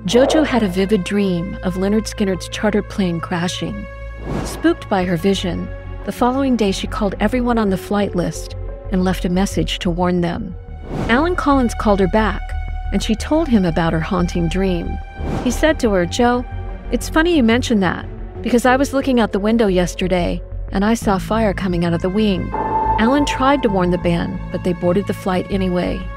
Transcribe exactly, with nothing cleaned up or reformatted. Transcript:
JoJo had a vivid dream of Lynyrd Skynyrd's chartered plane crashing. Spooked by her vision, the following day she called everyone on the flight list and left a message to warn them. Alan Collins called her back, and she told him about her haunting dream. He said to her, "Joe, it's funny you mentioned that, because I was looking out the window yesterday, and I saw fire coming out of the wing." Alan tried to warn the band, but they boarded the flight anyway.